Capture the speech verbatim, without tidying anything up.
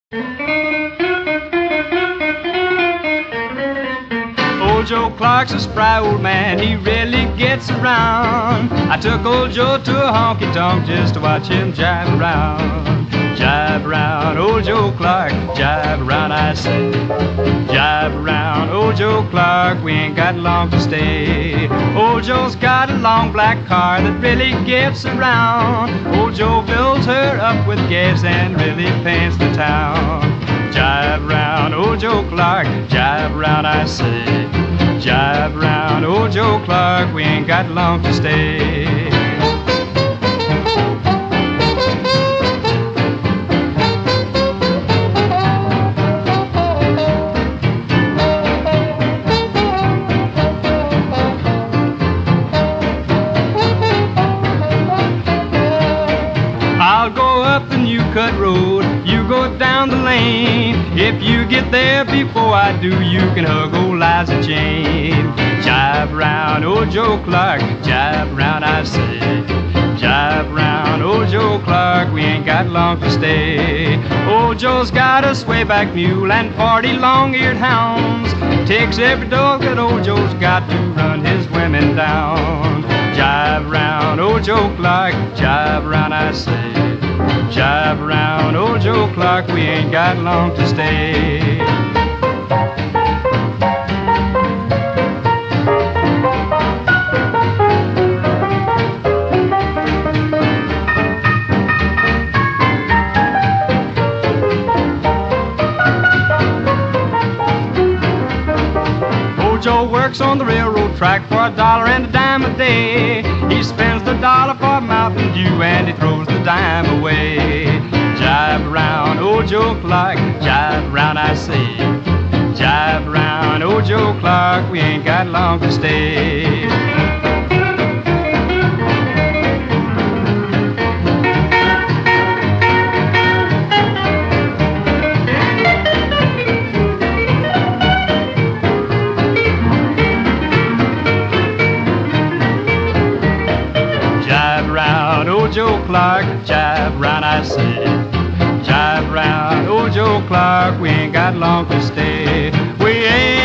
Old Joe Clark's a spry old man, he really gets around. I took old Joe to a honky-tonk just to watch him jive around. Jive around, old Joe Clark, jive around, I say. Jive around, old Joe Clark, we ain't got long to stay. Old Joe's got a long black car that really gets around. Old Joe fills her up with gas and really paints the town. Jive round, old Joe Clark, jive round, I say. Jive round, old Joe Clark, we ain't got long to stay. I'll go up the New Cut Road, you go down the lane. If you get there before I do, you can hug old Liza Jane. Jive round, old Joe Clark, jive round, I say. Jive round, old Joe Clark, we ain't got long to stay. Old Joe's got a swayback mule and forty long-eared hounds. Takes every dog that old Joe's got to run his women down. Jive round, old Joe Clark, jive round, I say. Jive round, old Joe Clark, we ain't got long to stay. Old Joe works on the railroad track for a dollar and a dime a day. He spends the dollar for Mountain Dew and he throws the dime away. Jive round, old Joe Clark, jive round, I say. Jive round, old Joe Clark, we ain't got long to stay. Old Joe Clark, jive round, I say. Jive round, old Joe Clark, we ain't got long to stay. We ain't